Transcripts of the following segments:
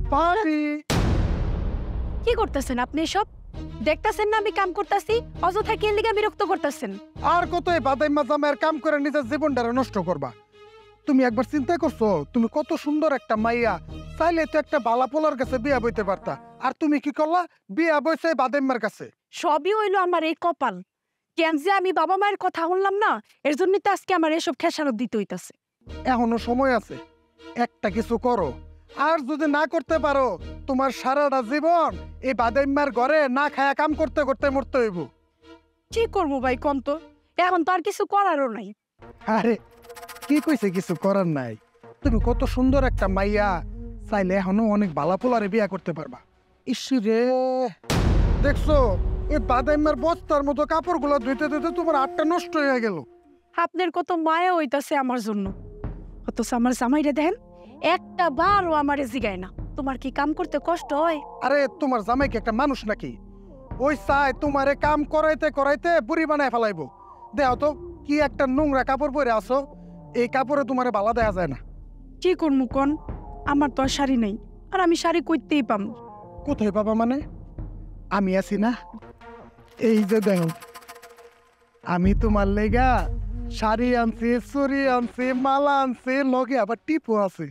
পারি। কি করতেছেন আপনি এসব? দেখতেছেন না আমি কাম করতেছি, অযথা কি লিগা বিরক্ত করতেছেন? আর কত এই বাদাইমা জামাইয়ের কাম করে নিজের জীবনটা নষ্ট করবা? তুমি একবার চিন্তা করছো তুমি কত সুন্দর একটা মাইয়া, চাইলে তো একটা বালা পোলার কাছে বিয়া বইতে পারতা, আর তুমি কি করলা? বিয়া বইছে বাদাইমার কাছে। সবই হইলো আমার এই কপাল। কেন যে আমি বাবা মায়ের কথা শুনলাম না, এর জন্যই তো আজকে আমার এসব খেসারত দিতে হইতাছে। এখনো সময় আছে, একটা কিছু করো। আর যদি না করতে পারো, তোমার সারাটা জীবন এই বাদাইমার ঘরে না খায়া কাম করতে করতে মরতে হইব। কি করবো ভাই কোন তো? এখন তো আর কিছু করারও নাই। আরে কি কইছে কিছু করার নাই? তুমি কত সুন্দর একটা মাইয়া, চাইলে এখনো অনেক বালা পোলারে বিয়া করতে পারবা। ইসরে দেখছো, ওই বাদাইমার বস্তার মতো কাপড়গুলো ধুইতে ধুইতে তোমার হাতটা নষ্ট হয়ে গেল। আপনার কত মায়া হইতাছে আমার জন্য, অথচ আমার জামাইরে দেখেন একটা বারও আমারে জিগায় না তোমার কি কাম করতে কষ্ট হয়? আরে তোমার জামাই কি একটা মানুষ নাকি? ওই চাই তোমারে কাম করাইতে করাইতে বুড়ি বানায় ফেলাইবো। দেখো তো কি একটা নোংরা কাপড় পরে আসো, এই কাপড়ে তোমারে বালা দেয়া যায় না। কি করবো কোন? আমার তো আর শাড়ি নেই, আর আমি শাড়ি কইতেই পাম। কোথায় পাবা মানে? আমি আছি না, এই যে দেখো আমি তোমার লেগা শাড়ি আনছি, চুড়ি আনছি, মালা আনছি, লগে আবার টিপও আছে।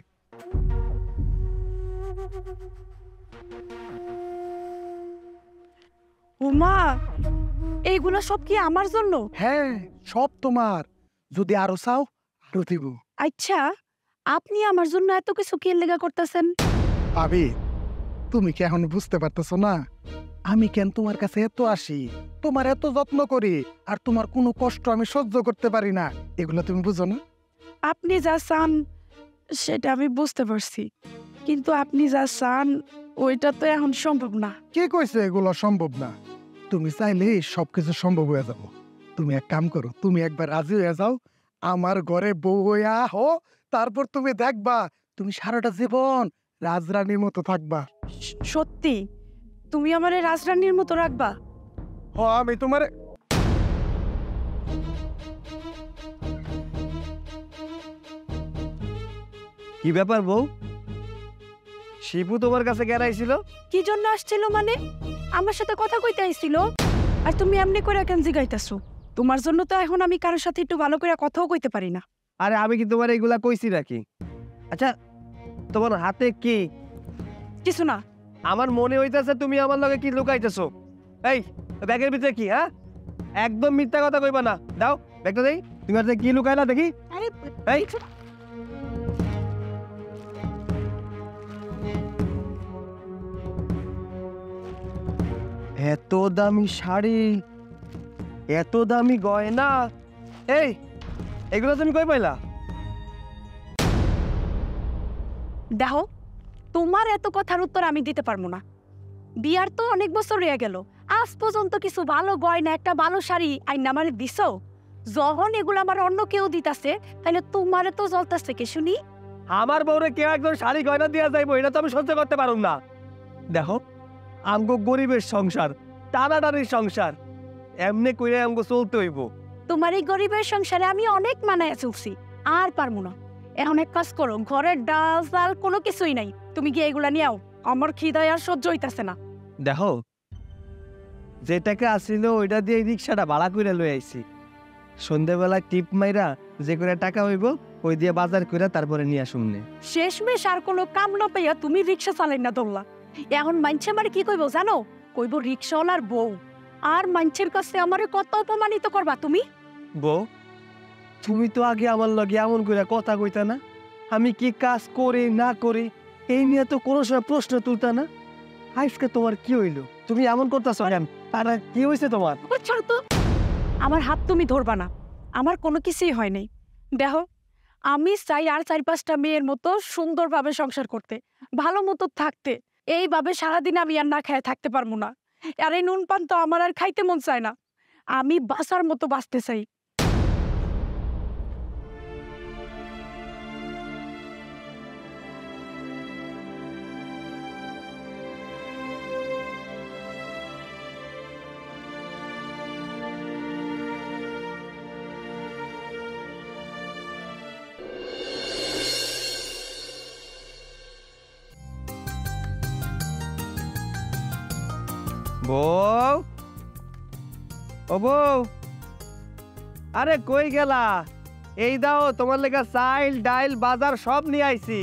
ওমা, এইগুলো সব কি আমার জন্য? হ্যাঁ, সব তোমার। যদি আরো চাও আরো দিব। আচ্ছা, আপনি আমার জন্য এত কিছু কি লেগা করতেছেন? ভাবি, তুমি কি এখন বুঝতে পারতেছো না আমি কেন তোমার কাছে এত আসি, তোমার এত যত্ন করি, আর তোমার কোনো কষ্ট আমি সহ্য করতে পারি না? এগুলো তুমি বুঝো না? আপনি যা চান সেটা আমি বুঝতে পারছি, কিন্তু আপনি যা চান ওইটা তো এখন সম্ভব না। কে কইছে এগুলো সম্ভব না? তুমি চাইলে সবকিছু সম্ভব হয়ে যাব। তুমি এক কাম করো, তুমি একবার রাজি হয়ে যাও, আমার ঘরে বউ হইয়া হো, তারপর তুমি দেখবা তুমি সারাটা জীবন রাজরানীর মতো থাকবা। সত্যি তুমি আমারে রাজরানীর মতো রাখবা? হ, আমি তোমার কি ব্যাপার বউ? শিবু তোমার কাছে গেরাইছিল? কি জন্য আসছিল মানে? আমার সাথে কথা কইতে আইছিল, আর তুমি এমনি করে কেন জিগাইতাছো? তোমার জন্য তো এখন আমি কারোর সাথে একটু ভালো করে কথাও কইতে পারি না। আরে আমি কি তোমার এইগুলা কইছি নাকি? আচ্ছা, তোমার হাতে কি? কিছু না। আমার মনে হইতাছে তুমি আমার লগে কি লুকাইতেছো। এই ব্যাগের ভিতরে কি? হ্যাঁ, একদম মিথ্যা কথা কইবা না। দাও ব্যাগটা দেই। তুমি আর কি লুকাইলা দেখি? আরে এই এত দামি শাড়ি, এত দামি গয়না, এই এগুলো তুমি কই পাইলা? দেখো, তোমার এত কথার উত্তর আমি দিতে পারবো না। বিয়ার তো অনেক বছর হয়ে গেল, আজ পর্যন্ত কিছু ভালো গয়না, একটা ভালো শাড়ি আইনা আমারে দিছো? যখন এগুলো আমার অন্য কেউ দিতাছে, তাহলে তোমারে তো জ্বলতাছে কে শুনি? আমার বউরে কেউ একজন শাড়ি গয়না দিয়া যাইবো, এটা তো আমি সহ্য করতে পারুম না। দেখো, আমগো গরিবের সংসার, টানাটানির সংসার, এমনি কইরে আমগো চলতে হইব। তোমার এই গরিবের সংসারে আমি অনেক মানায় চলছি, আর পারবো না। এখন এক কাজ করো, ঘরের ডাল চাল কোনো কিছুই নাই, তুমি গিয়ে এগুলা নিয়ে আও। আমার খিদায় আর সহ্য হইতাছে না। দেখো, যে টাকা আসিল ওইটা দিয়ে রিক্সাটা ভাড়া করে লই আইছি। সন্ধ্যাবেলা টিপ মাইরা যে করে টাকা হইব ওই দিয়ে বাজার করে তারপরে নিয়ে আসুন। শেষমেশ আর কোনো কাম না পাইয়া তুমি রিক্সা চালাই না ধরলা। এখন মানছে আমার কি কইব জানো? কইব রিক্সাওয়ালার বউ। আর মানছের কাছে আমারে কত অপমানিত করবা তুমি। বউ, তুমি তো আগে আমার লগে এমন করে কথা কইতা না? আমি কি কাজ করি না করি এই নিয়ে তো কোনো সময় প্রশ্ন তুলতা না। আজকে তোমার কি হইলো? তুমি এমন করতেছো কেন? আর কি হয়েছে তোমার? ছাড়ো তো, আমার হাত তুমি ধরবা না। আমার কোনো কিছুই হয় নাই। দেখো, আমি চাই আর 4-5টা মেয়ের মতো সুন্দরভাবে সংসার করতে, ভালো মতো থাকতে। এইভাবে সারাদিন আমি আর না খেয়ে থাকতে পারবো না। আর এই নুন পান তো আমার আর খাইতে মন চায় না। আমি বাঁচার মতো বাঁচতে চাই। বউ, ও বউ, আরে কই গেলা? এই দাও তোমার লেগা চাইল ডাইল বাজার সব নিয়ে আইছি।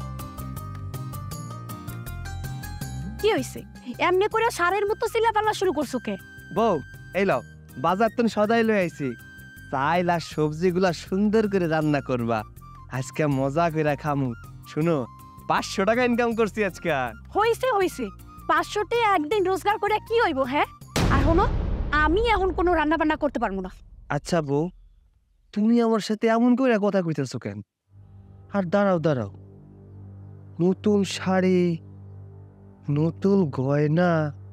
কি হইছে? এমনি করে সারের মতো চিল্লাপাল্লা শুরু করছো কে? বউ, এই লাও বাজার তো সদাই লই আইছি। চাইল আর সবজিগুলা সুন্দর করে রান্না করবা, আজকে মজা করে খামু। শুনো, 500 টাকা ইনকাম করছি আজকে। হইছে হইছে, 500 টাকা একদিন রোজগার করে কি হইব? হ্যাঁ, আর হলো আমি এখন কোনো রান্না বান্না করতে পারবো না। আচ্ছা বউ, তুমি আমার সাথে এমন করে কথা কইতেছো কেন? আর দাঁড়াও দাঁড়াও, নতুন শাড়ি, নতুন গয়না,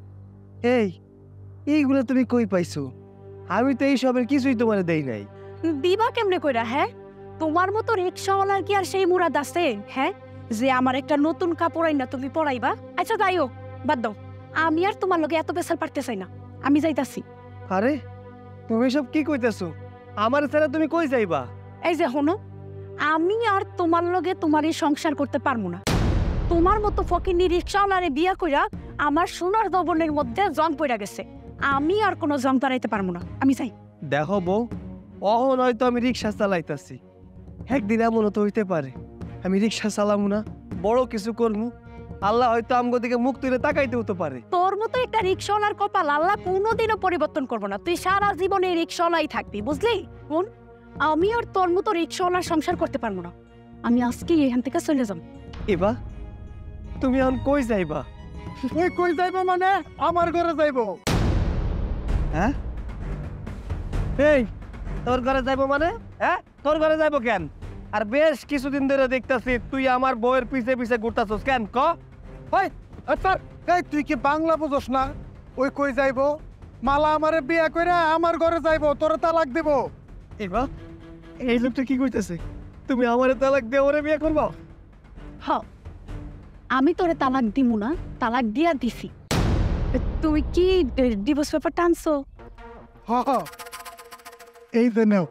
এইগুলো তুমি কই পাইছো? আমি তো এইসবের কিছুই তোমার দেই নাই। দিবা কেমনে কইরা? হ্যাঁ, তোমার মতো রিক্সাওয়ালার কি আর সেই মুরাদ আছে? হ্যাঁ, যে আমার একটা নতুন কাপড় আইনা তুমি পরাইবা? আচ্ছা যাই হোক, বাদ দাও, আমি আর তোমার লগে এত বেসাল পারতে চাই না, আমি যাইতাছি। আরে তুমি সব কি কইতেছো? আমার ছেলে তুমি কই যাইবা? এই যে হনো, আমি আর তোমার লগে তোমার এই সংসার করতে পারবো না। তোমার মতো ফকিন্নি রিক্সাওয়ালারে বিয়া কইরা আমার সোনার দবনের মধ্যে জং পড়া গেছে। আমি আর কোনো জং পারাইতে পারবো না, আমি যাই। দেখো বউ, অহন হয়তো আমি রিক্সা চালাইতাছি, একদিন এমনও তো হইতে পারে আমি রিক্সা চালামু না, বড় কিছু করবো, আল্লাহ হয়তো আমগো দিকে মুখ তুলে তাকাইতে হতে পারে। তোর মতো একটা রিক্সাওয়ালার কপাল আল্লাহ কোনোদিনও পরিবর্তন করবো না। তুই সারা জীবনে রিক্সাওয়ালাই থাকবি, বুঝলি? কোন আমি আর তোর মতো রিক্সাওয়ালার সংসার করতে পারবো না। আমি আজকে এখান থেকে চলে যাব। এবা তুমি এখন কই যাইবা? ওই কই যাইবো মানে আমার ঘরে যাইবো। হ্যাঁ, এই তোর ঘরে যাইবো মানে? হ্যাঁ, তোর ঘরে যাইবো কেন? আর বেশ কিছুদিন ধরে দেখতাছি তুই আমার বউয়ের পিছে পিছে ঘুরতাছস কেন? ক ওই আচ্ছা, এই তুই কি বাংলা বুঝোস না? ওই কই যাইবো? মালা আমারে বিয়া কইরা আমার ঘরে যাইবো, তোরে তালাক দেব। এবা এই লোকটা কি কইতেছে? তুমি আমারে তালাক দিয়ে ওরে বিয়ে করবা? হ, আমি তোরে তালাক দিমু না, তালাক দিয়া দিছি। তুই কি ডিভোর্স পেপার টানছো? হ হ, এই যে নেও।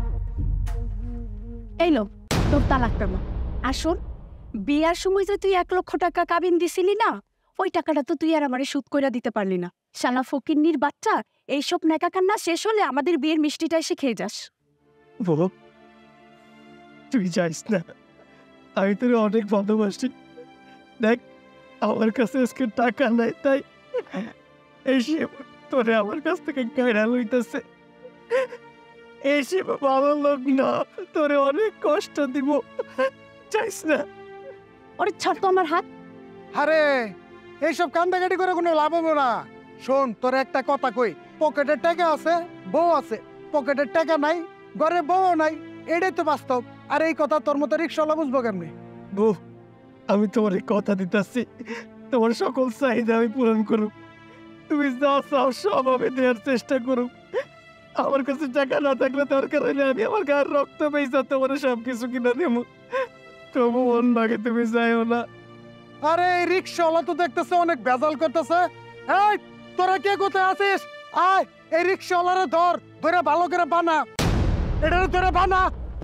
এই লো তোর তালাক পেমা। আর শোন, বিয়ার সময় যে তুই 1 লক্ষ টাকা কাবিন দিছিলি না, ওই টাকাটা তো তুই আর আমারে সুদ কইরা দিতে পারলি না। শালা ফকিন্নির বাচ্চা, এইসব নেকা কান্না শেষ হলে আমাদের বিয়ের মিষ্টিটা এসে খেয়ে যাস। বউ, তুই যাইস না, আমি তোর অনেক ভালোবাসি। দেখ, আমার কাছে আজকে টাকা নাই, তাই এসে তোরে আমার কাছ থেকে গায়রা লইতেছে। এসে ভালো লোক না, তোরে অনেক কষ্ট দিব, যাইস না। ওরে ছাড় তো আমার হাত। আরে এইসব কান্দাকাটি করে কোনো লাভ হবে না। শোন, তোর একটা কথা কই, পকেটে টাকা আছে, বউ আছে, পকেটের টাকা নাই, ঘরে বউ নাই, এটাই তো বাস্তব। আর এই কথা তোর মতো রিক্সাওয়ালা বুঝবো কেমনি? বউ, আমি তোমার কথা দিতেছি, তোমার সকল চাহিদা আমি পূরণ করুক। তুমি যা চাও সব আমি দেওয়ার চেষ্টা করুক। আমার কাছে টাকা না থাকলে দরকার হইলে আমি আমার গায়ের রক্ত পেয়েছা তোমার সব কিছু কিনা দেবো, তবু মন ভাগে তুমি যাইও না। আরে এই রিক্সাওয়ালা তো দেখতেছে অনেক ভেজাল করতেছে। এই তোরা কে কোথায় আছিস? আয়, এই রিক্সাওয়ালারে ধরে ভালো করে বানা, এটারে ধরে বানা।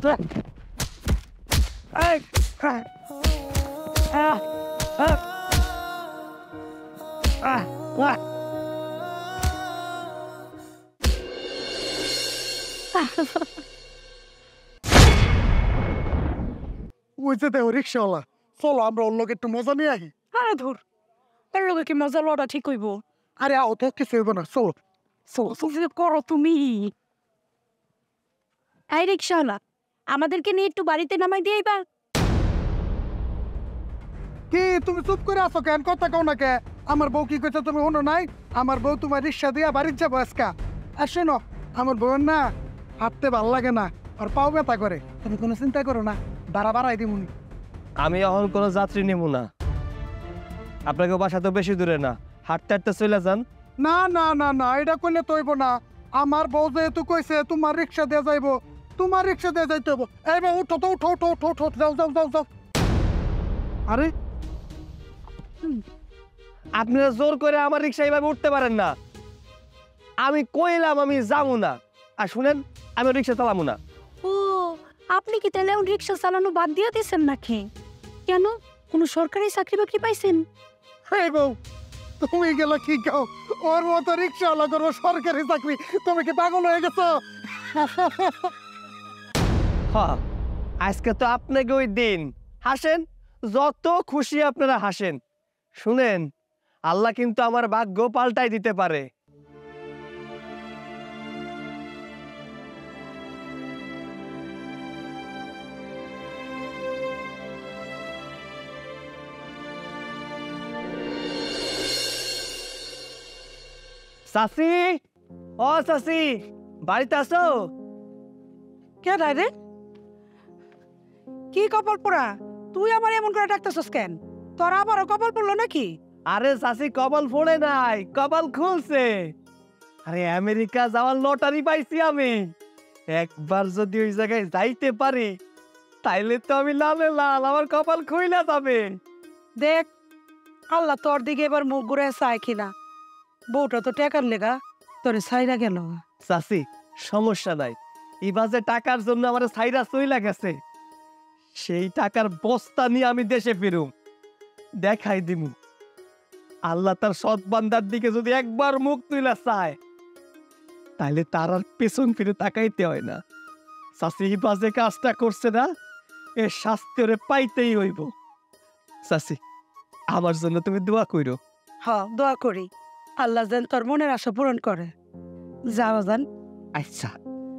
এই, ওই যে দেহ রিক্সাওয়ালা, চলো আমরা ওর লোক একটু মজা নিয়ে আহি। আরে ধুর, এর লগে কি মজা লড়া ঠিক হইব? আরে আও তো কিছু হইব না, চলো চলো। কি করো তুমি? এই রিক্সাওয়ালা, আমাদেরকে নিয়ে একটু বাড়িতে নামাই দিয়েইবা। কি তুমি চুপ করে আছো কেন? কথা কও না কে? আমার বউ কি কইছে তুমি শুনো নাই? আমার বউ তোমার রিক্সা দিয়া বাড়ির যাবো আজকা। আর শোনো, আমার বউয়ের না হাঁটতে ভাল লাগে না, আর পাও ব্যথা করে। তুমি কোনো চিন্তা করো না, দাঁড়া বাড়াই দিমুনি। আমি এখন কোনো যাত্রী নেব না, আপনাকে বাসা তো বেশি দূরে না, হাঁটতে হাঁটতে চলে যান। না না না না, এটা কইলে তো হইব না। আমার বউ যেহেতু কইছে তোমার রিক্সা দিয়ে যাইবো, তোমার রিক্সা দিয়ে যাইতে হবো। এইবার উঠো তো, উঠো উঠো উঠো উঠো, যাও যাও যাও যাও। আরে আপনারা জোর করে আমার রিক্সা এইভাবে উঠতে পারেন না। আমি কইলাম আমি যাবো না, আর শুনেন আমি রিক্সা চালাবো না। ও, আপনি কি তাহলে এখন রিক্সা চালানো বাদ দিয়ে দিয়েছেন নাকি? কেন, কোনো সরকারি চাকরি বাকরি পাইছেন? এই বউ, তুমি গেলে কি কাও ওর মতো রিক্সাওয়ালা করবো সরকারি চাকরি, তুমি কি পাগল হয়ে গেছো? হ্যাঁ, আজকে তো আপনাকে ওই দিন, হাসেন যত খুশি আপনারা হাসেন। শুনেন, আল্লাহ কিন্তু আমার ভাগ্য পাল্টাই দিতে পারে। চাচি, ও চাচি, বাড়িতে আছো? কে রে? কি কপাল পোড়া? তুই আমার এমন করে ডাকতেছস কেন? তোর আবারও কপাল পড়লো নাকি? আরে চাচি, কপাল ফোড়ে নাই, কপাল খুলছে। আরে আমেরিকা যাওয়ার লটারি পাইছি আমি। একবার যদি ওই জায়গায় যাইতে পারি তাইলে তো আমি লালে লাল, আমার কপাল খুইলা যাবে। দেখ, আল্লাহ তোর দিকে এবার মুখ ঘুরে চায় কিনা। বউটা তো টাকার লেগা তোরে ছাইরা গেল। চাচি, সমস্যা নাই, ইবাজে টাকার জন্য আমার সাইরা চইলা গেছে। সেই টাকার বস্তা নিয়ে আমি দেশে ফিরুম, দেখাই দিমু আল্লাহ তার সৎ বান্দার দিকে যদি একবার মুখ তুইলা চায় তাইলে তার আর পেছন ফিরে তাকাইতে হয় না। চাচি ইবাজে কাজটা করছে না, এর শাস্তি ওরে পাইতেই হইব। চাচি, আমার জন্য তুমি দোয়া কইরো। হ্যাঁ, দোয়া করি আল্লাহ যেন তোর মনের আশা পূরণ করে। যাওয়া যান। আচ্ছা।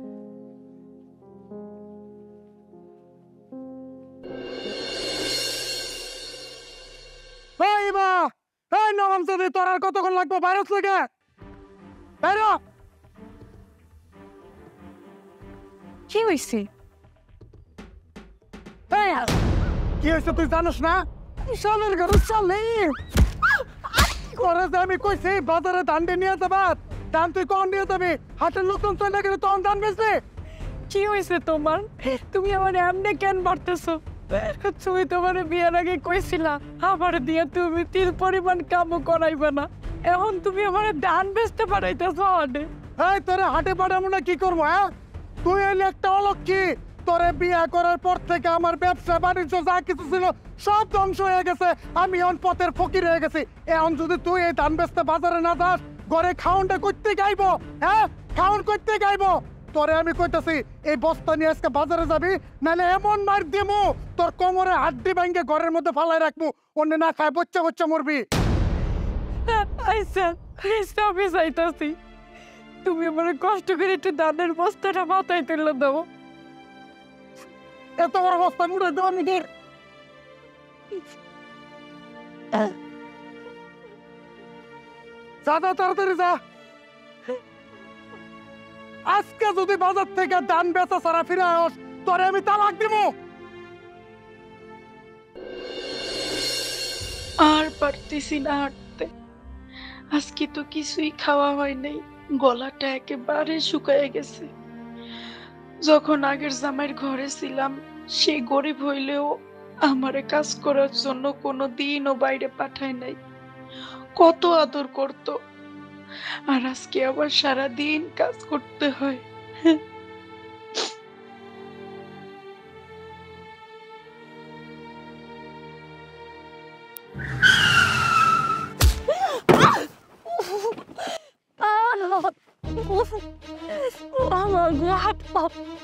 এই বা, এই নবাব যদি তোর আর কতক্ষণ লাগবে ভাইরাস থেকে বাইরে হ। কি হয়েছে? এই, কি হয়েছে তুই জানিস না? চলের ঘরে চলে করে যে আমি কইছি বাজারে ধান দিয়ে নিয়ে যাবা, ধান তুই কখন নিয়ে যাবি? হাটের লোকজন চলে গেলে তখন ধান বেচবি। কি হয়েছে তোমার? তুমি আমার এমনি কেন বাড়তেছো? তুমি তোমার বিয়ের আগে কইছিলা আমার দিয়ে তুমি তিল পরিমাণ কামও করাইবে না, এখন তুমি আমার ধান বেচতে পারাইতেছো হাটে। এই তোরে হাটে পাঠাবো না কি করবো? হ্যাঁ, তুই এলে একটা অলক্ষী। তোরে বিয়ে করার পর থেকে আমার ব্যবসা বাণিজ্য যা কিছু ছিল সব ধ্বংস হয়ে গেছে। আমি এখন পথের ফকির হয়ে গেছি। এখন যদি তুই এই ধান বেচতে বাজারে না যাস, ঘরে খাউনটা করতে গাইবো। হ্যাঁ, খাউন করতে গাইবো। তোরে আমি কইতাছি, এই বস্তা নিয়ে আজকে বাজারে যাবি, নাহলে এমন মার দিমু তোর কোমরে হাড্ডি ভাঙ্গে ঘরের মধ্যে ফালাই রাখবো, অন্য না খায় বচ্চা বচ্চা মরবি। আইসা আইসা আমি যাইতাছি, তুমি আমার কষ্ট করে একটু ধানের বস্তাটা মাথায় তুলে দেবো। এত বড় বস্তা মুড়ে দেওয়া নিজের যা যা, তাড়াতাড়ি যা। আজকে যদি বাজার থেকে ধান বেচা ছাড়া ফিরে আস, তোরে আমি তালাক দিব। আর পারতেছি না হাঁটতে। আজকে তো কিছুই খাওয়া হয় নাই, গলাটা একেবারে শুকায় গেছে। যখন আগের জামাইয়ের ঘরে ছিলাম, সে গরিব হইলেও আমারে কাজ করার জন্য কোনো দিনও বাইরে পাঠায় নাই, কত আদর করত। আর আজকে আবার সারা দিন কাজ করতে হয়। আমার হাত পা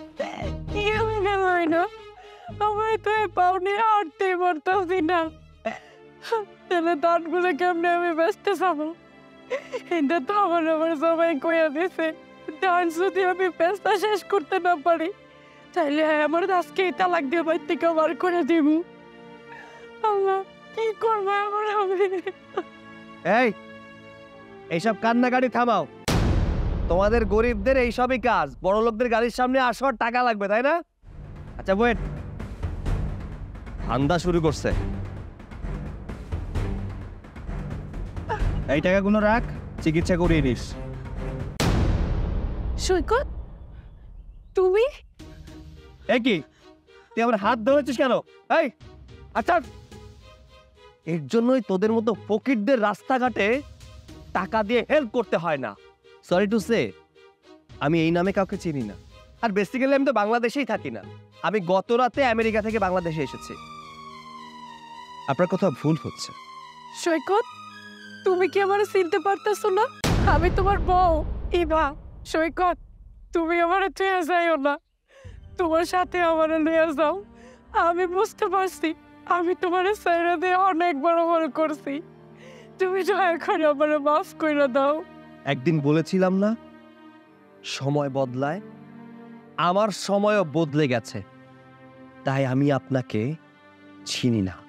না, আমার তো পাওনি হাঁটতে পারতাছি না। তাহলে ধানগুলো কেমনে আমি বেচতে যাবো? এটা তো আমার সবাই কইয়া দিছে, ধান যদি আমি বেচতে শেষ করতে না পারি তাহলে আমার আজকে তালাক দিয়ে বাড়ি থেকে বার করে দিব। আল্লাহ, কি করবো আমার আমি? এই, এইসব কান্নাকাটি থামাও। তোমাদের গরিবদের এইসবই কাজ, বড় লোকদের গাড়ির সামনে আসো আর টাকা লাগবে, তাই না? আচ্ছা ওয়েট, ধান্দা শুরু করছে। এই টাকাগুলো রাখ, চিকিৎসা করিয়ে নিস। সৈকত, তুমি? এ কি, তুই আমার হাত ধরেছিস কেন? এই আচ্ছা, এর জন্যই তোদের মতো ফকিরদের রাস্তাঘাটে টাকা দিয়ে হেল্প করতে হয় না। সরি টু সে, আমি এই নামে কাউকে চিনি না। আর বেসিক্যালি আমি তো বাংলাদেশেই থাকি না, আমি গত রাতে আমেরিকা থেকে বাংলাদেশে এসেছি। আপনার কোথাও ভুল হচ্ছে। সৈকত, তুমি কি আমার চিনতে পারতেছো না? আমি তোমার বউ ইভা সৈকত। তুমি আমার ছেড়ে যাইও না, তোমার সাথে আমার নিয়ে যাও। আমি বুঝতে পারছি আমি তোমার ছেড়ে দিয়ে অনেক বড় বড় করছি। তুমি দয়া করে আমার মাফ করে দাও। একদিন বলেছিলাম না, সময় বদলায়। আমার সময়ও বদলে গেছে, তাই আমি আপনাকে চিনি না।